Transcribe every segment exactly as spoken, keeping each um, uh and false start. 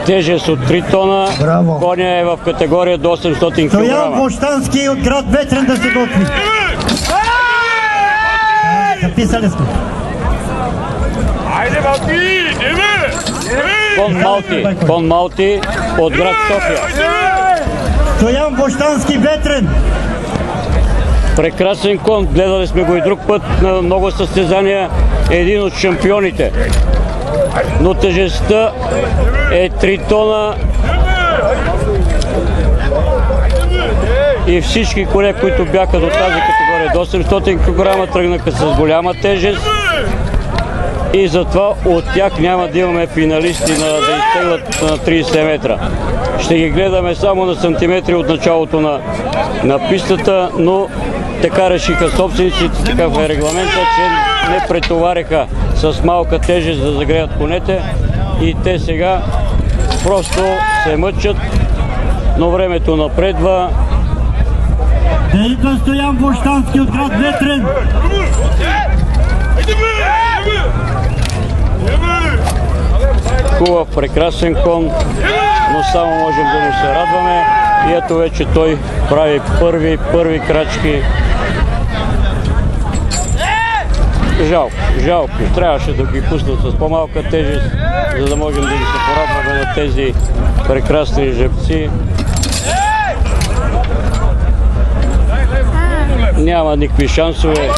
Тежест от три тона. Браво. Коня е в категория до осемстотин Стоян килограма. Вощански от град Ветрен да се готви. Записали сме. Айде, Малти! Кон Малти. Кон Малти от град София. Стоян Вощански Ветрен. Прекрасен кон. Гледали сме го и друг път на много състезания. Един от шампионите. Но тежестта е три тона. И всички коне, които бяха до тази категория до осемстотин килограма, тръгнаха с голяма тежест. И затова от тях няма да имаме финалисти на, да изтеглят на трийсет метра. Ще ги гледаме само на сантиметри от началото на, на пистата, но така решиха собствениците, такъв е регламента, че не претовариха с малка тежест да загреят конете и те сега просто се мъчат, но времето напредва. Да идва Стоян Вощански от град Ветрен. Хубав, прекрасен кон, но само можем да му се радваме. И ето вече той прави първи, първи крачки. Жалко, жалко. Трябваше да ги пуснат с по-малка тежест, за да можем да ги се порадваме на тези прекрасни жеребци. Няма никакви шансове.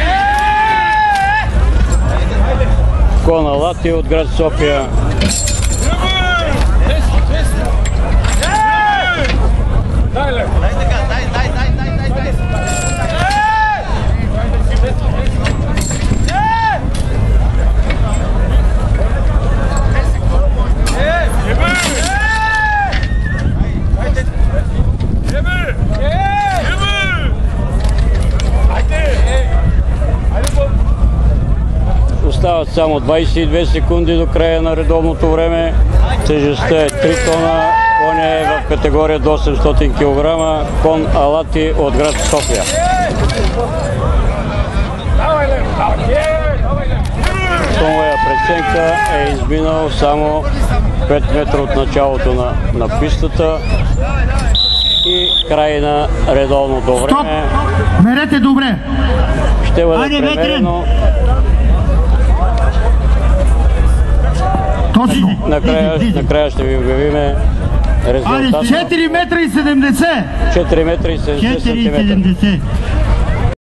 Кон Алати от град София. Остават само двайсет и две секунди до края на редовното време. Тежестта е три тона. Коня е в категория до осемстотин килограма. Кон Алати от град София. Моя преценка е изминал само пет метра от началото на, на пистата и край на редовното време. Стоп! Мерете добре! Ще бъде премерено. Точно! Накрая, накрая ще ви обявиме резултата. четири метра и седемдесет! четири метра и седемдесет сантиметра.